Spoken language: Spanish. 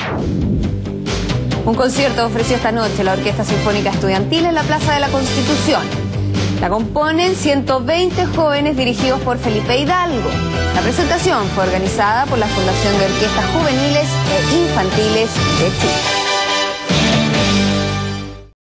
Un concierto ofreció esta noche la Orquesta Sinfónica Estudiantil en la Plaza de la Constitución. La componen 120 jóvenes dirigidos por Felipe Hidalgo. La presentación fue organizada por la Fundación de Orquestas Juveniles e Infantiles de Chile.